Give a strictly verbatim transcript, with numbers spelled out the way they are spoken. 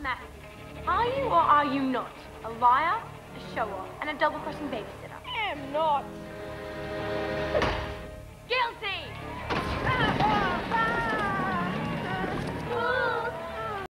Matthew, are you or are you not a liar, a show-off, and a double-crossing babysitter? I am not.